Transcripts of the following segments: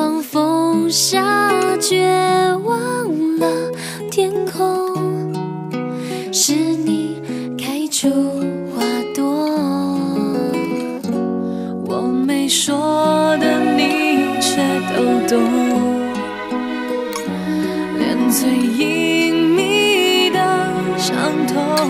狂风下绝望了天空，是你开出花朵，我没说的你却都懂，连最隐秘的伤痛，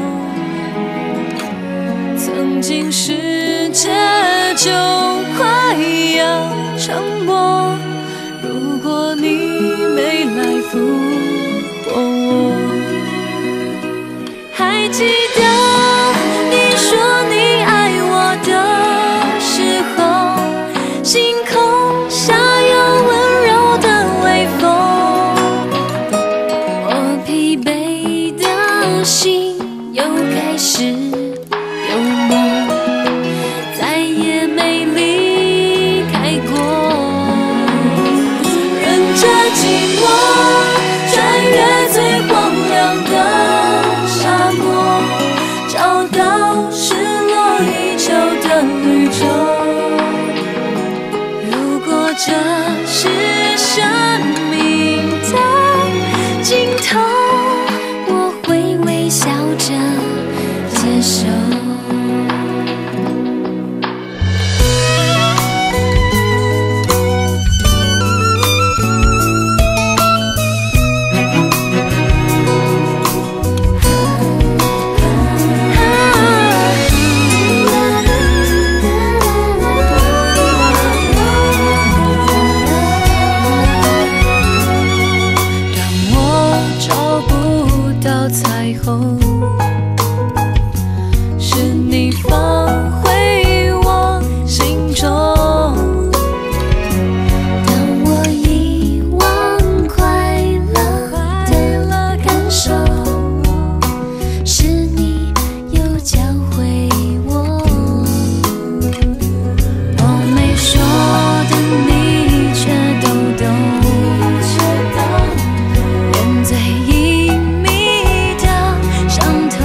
曾经世界就快要沉没，如果你没来抚摸我。还记得你说你爱我的时候，星空下有温柔的微风，我疲惫的心又开始有梦，再也没离开过。忍着寂寞，穿越最荒凉的沙漠，找到失落已久的绿洲。如果这是生命的尽头，我会微笑着接受。彩虹是你放回我心中，当我遗忘快乐的感受，是你又教会我，我没说的你却都懂，连最隐秘伤痛，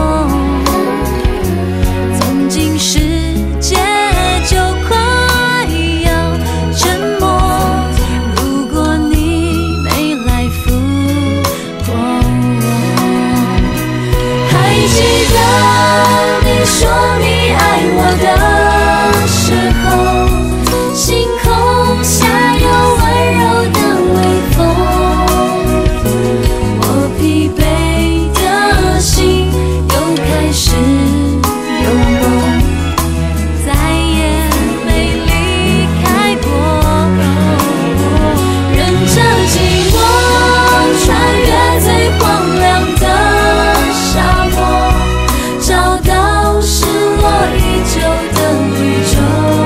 曾经世界就快要沉没，如果你没来抚摸我。还记得你说你爱我的时候，星空下有温柔的微风，我疲惫的心又开始有梦，再也没离开过。忍着寂寞，穿越最荒凉的沙漠，找到失落已久的绿洲。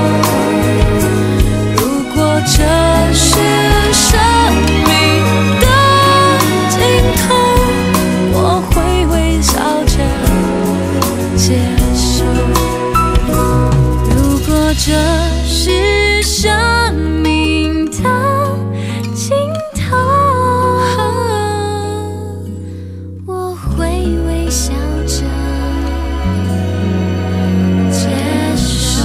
如果这是生命的尽头，我会微笑着接受。如果这是生命的尽头，我会微笑着接受。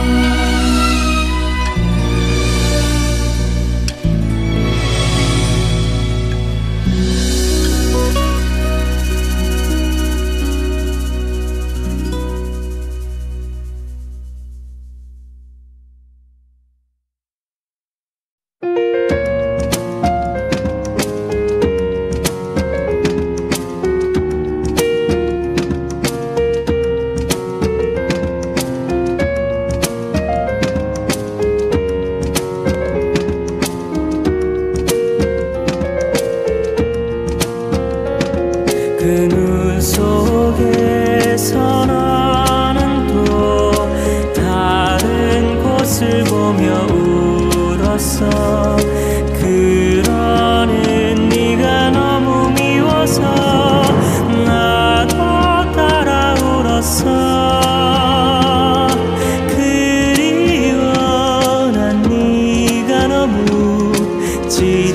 그 눈 속에서 나는 또 다른 곳을 보며 울었어. 그러는 네가 너무 미워서 나도 따라 울었어. 그리워 난 네가 너무